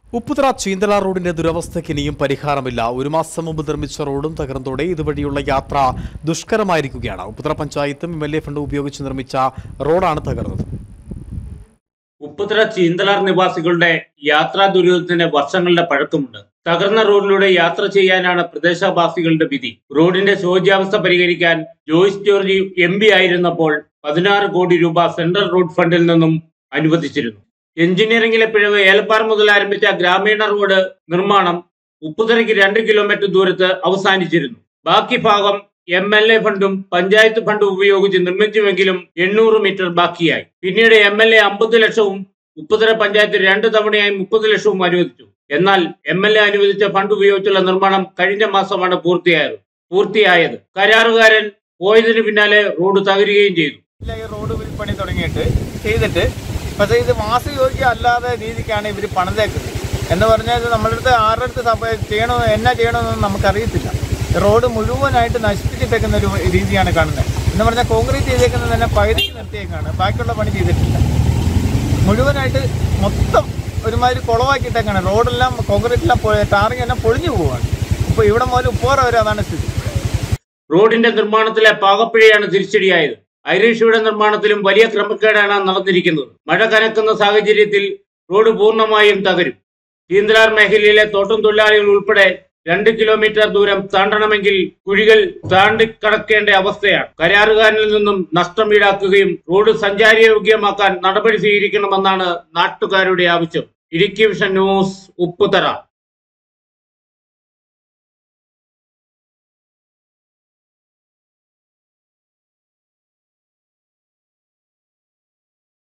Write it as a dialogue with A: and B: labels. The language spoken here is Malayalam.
A: ഉപ്പുതറ ചീന്തല റോഡിന്റെ ദുരവസ്ഥയ്ക്ക് ഇനിയും പരിഹാരമില്ല. ഒരു മാസം മുമ്പ് നിർമ്മിച്ച റോഡും തകർന്നതോടെ ഇതുവഴിയുള്ള യാത്ര ദുഷ്കരമായിരിക്കുകയാണ്. ഉപ്പുതറ പഞ്ചായത്തും MLA ഫണ്ട് ഉപയോഗിച്ച് നിർമ്മിച്ച റോഡാണ് തകർന്നത്.
B: ഉപ്പുതറ ചീന്തലാർ നിവാസികളുടെ യാത്രാ ദുരിതത്തിന് വർഷങ്ങളുടെ പഴക്കമുണ്ട്. തകർന്ന റോഡിലൂടെ യാത്ര ചെയ്യാനാണ് പ്രദേശവാസികളുടെ വിധി. റോഡിന്റെ ശോച്യാവസ്ഥ പരിഹരിക്കാൻ ജോയ്സ് ജോർജ് MP ആയിരുന്നപ്പോൾ 16 കോടി രൂപ സെൻട്രൽ റോഡ് ഫണ്ടിൽ നിന്നും അനുവദിച്ചിരുന്നു. എഞ്ചിനീയറിംഗിലെ പിഴവ്. ഏലപ്പാറ മുതൽ ആരംഭിച്ച ഗ്രാമീണ റോഡ് നിർമ്മാണം ഉപ്പുതറയ്ക്ക് 2 കിലോമീറ്റർ ദൂരത്ത് അവസാനിച്ചിരുന്നു. ബാക്കി ഭാഗം MLA ഫണ്ടും പഞ്ചായത്ത് ഫണ്ടും ഉപയോഗിച്ച് നിർമ്മിച്ചുവെങ്കിലും 800 മീറ്റർ ബാക്കിയായി. പിന്നീട് MLA 50 ലക്ഷവും ഉപ്പുതറ പഞ്ചായത്ത് 2 തവണയായി 30 ലക്ഷവും അനുവദിച്ചു. എന്നാൽ MLA അനുവദിച്ച ഫണ്ട് ഉപയോഗിച്ചുള്ള നിർമ്മാണം കഴിഞ്ഞ മാസമാണ് പൂർത്തിയായത്. കരാറുകാരൻ പോയതിനു പിന്നാലെ റോഡ് തകരുകയും ചെയ്തു.
C: റോഡ് പണി ചെയ്തിട്ട് പക്ഷേ ഇത് വാസയോഗ്യം അല്ലാത്ത രീതിക്കാണ് ഇവർ പണിതേക്കുന്നത്. എന്ന് പറഞ്ഞാൽ നമ്മളടുത്ത് ആരുടെ അടുത്ത് എന്നാ ചെയ്യണമെന്നൊന്നും നമുക്കറിയത്തില്ല. റോഡ് മുഴുവനായിട്ട് നശിപ്പിച്ചിട്ടേക്കുന്ന ഒരു രീതിയാണ് കാണുന്നത്. എന്ന് പറഞ്ഞാൽ കോൺക്രീറ്റ് ചെയ്തേക്കുന്നത് തന്നെ പകുതിക്ക് നിർത്തിയേക്കാണ്, ബാക്കിയുള്ള പണി ചെയ്തിട്ടില്ല. മുഴുവനായിട്ട് മൊത്തം ഒരുമാതിരി കുളവാക്കിയിട്ടേക്കാണ്. റോഡെല്ലാം കോൺക്രീറ്റെല്ലാം ടാറിങ് എല്ലാം പൊളിഞ്ഞു പോവുകയാണ്. ഇപ്പോൾ ഇവിടെ മുതൽ ഉപ്പോറ വരെ അതാണ് സ്ഥിതി.
B: റോഡിന്റെ നിർമ്മാണത്തിലെ പാകപ്പിഴയാണ് തിരിച്ചടിയായത്. ഐറിഷയുടെ നിർമ്മാണത്തിലും വലിയ ക്രമക്കേടാണ് നടന്നിരിക്കുന്നത്. മഴ കനക്കുന്ന സാഹചര്യത്തിൽ റോഡ് പൂർണ്ണമായും തകരും. ചീന്തലാർ മേഖലയിലെ തോട്ടം തൊഴിലാളികൾ ഉൾപ്പെടെ 2 കിലോമീറ്റർ ദൂരം താണ്ടണമെങ്കിൽ കുഴികൾ താണ്ടിക്കടക്കേണ്ട അവസ്ഥയാണ്. കരാറുകാരനിൽ നിന്നും നഷ്ടം ഈടാക്കുകയും റോഡ് സഞ്ചാരയോഗ്യമാക്കാൻ നടപടി സ്വീകരിക്കണമെന്നാണ് നാട്ടുകാരുടെ ആവശ്യം. Idukki vision news, Upputhara.